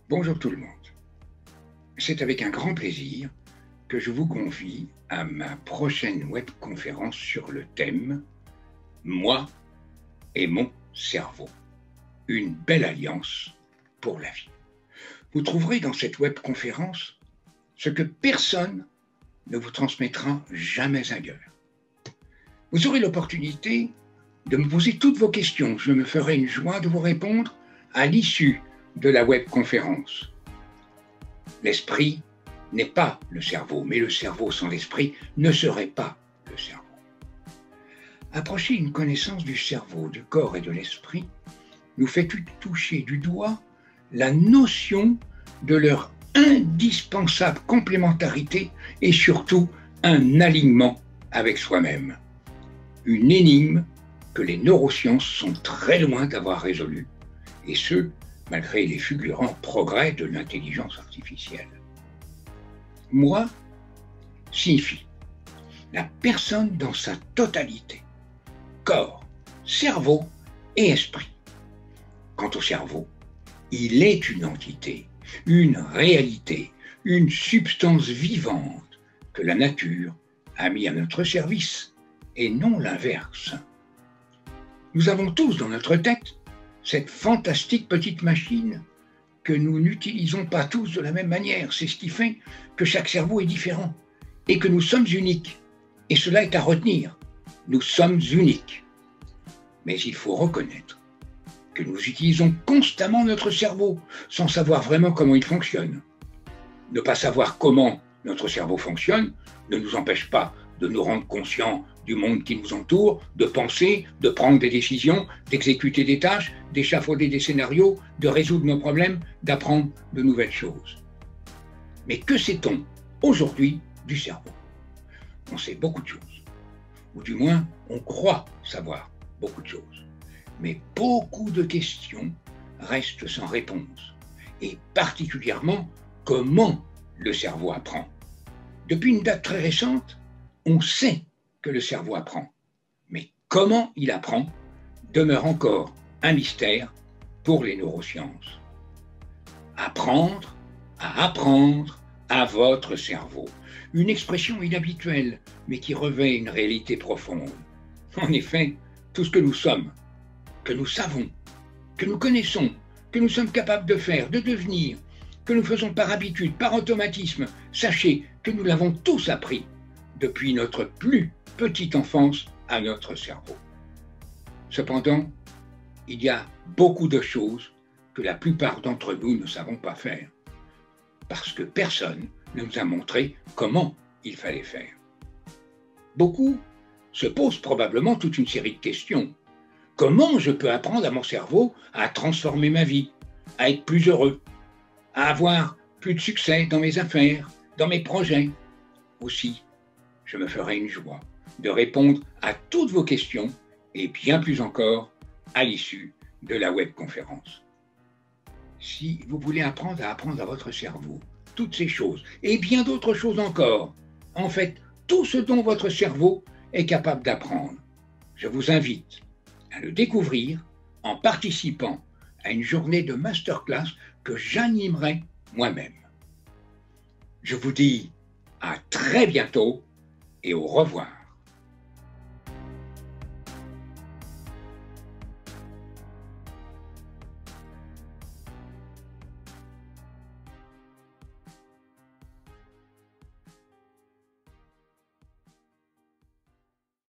Bonjour tout le monde. C'est avec un grand plaisir que je vous convie à ma prochaine webconférence sur le thème « Moi et mon cerveau, une belle alliance pour la vie ». Vous trouverez dans cette webconférence ce que personne ne vous transmettra jamais ailleurs. Vous aurez l'opportunité de me poser toutes vos questions. Je me ferai une joie de vous répondre à l'issue de la webconférence. L'esprit n'est pas le cerveau, mais le cerveau sans l'esprit ne serait pas le cerveau. Approcher une connaissance du cerveau, du corps et de l'esprit nous fait toucher du doigt la notion de leur indispensable complémentarité et surtout un alignement avec soi-même. Une énigme que les neurosciences sont très loin d'avoir résolue, et ce, malgré les fulgurants progrès de l'intelligence artificielle. Moi signifie la personne dans sa totalité, corps, cerveau et esprit. Quant au cerveau, il est une entité, une réalité, une substance vivante que la nature a mis à notre service, et non l'inverse. Nous avons tous dans notre tête cette fantastique petite machine que nous n'utilisons pas tous de la même manière. C'est ce qui fait que chaque cerveau est différent et que nous sommes uniques. Et cela est à retenir. Nous sommes uniques. Mais il faut reconnaître que nous utilisons constamment notre cerveau sans savoir vraiment comment il fonctionne. Ne pas savoir comment notre cerveau fonctionne ne nous empêche pas de nous rendre conscients du monde qui nous entoure, de penser, de prendre des décisions, d'exécuter des tâches, d'échafauder des scénarios, de résoudre nos problèmes, d'apprendre de nouvelles choses. Mais que sait-on aujourd'hui du cerveau? On sait beaucoup de choses, ou du moins on croit savoir beaucoup de choses. Mais beaucoup de questions restent sans réponse, et particulièrement comment le cerveau apprend. Depuis une date très récente, on sait que le cerveau apprend, mais comment il apprend demeure encore un mystère pour les neurosciences. Apprendre à votre cerveau. Une expression inhabituelle, mais qui revêt une réalité profonde. En effet, tout ce que nous sommes, que nous savons, que nous connaissons, que nous sommes capables de faire, de devenir, que nous faisons par habitude, par automatisme, sachez que nous l'avons tous appris depuis notre plus petite enfance à notre cerveau. Cependant, il y a beaucoup de choses que la plupart d'entre nous ne savons pas faire, parce que personne ne nous a montré comment il fallait faire. Beaucoup se posent probablement toute une série de questions. Comment je peux apprendre à mon cerveau à transformer ma vie, à être plus heureux, à avoir plus de succès dans mes affaires, dans mes projets? Aussi, je me ferai une joie de répondre à toutes vos questions et bien plus encore à l'issue de la webconférence. Si vous voulez apprendre à votre cerveau toutes ces choses et bien d'autres choses encore, en fait, tout ce dont votre cerveau est capable d'apprendre, je vous invite à le découvrir en participant à une journée de masterclass que j'animerai moi-même. Je vous dis à très bientôt et au revoir.